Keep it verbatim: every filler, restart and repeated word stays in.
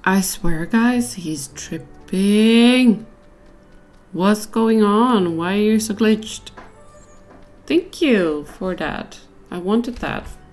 I swear, guys, he's tripping. What's going on? Why are you so glitched? Thank you for that. I wanted that.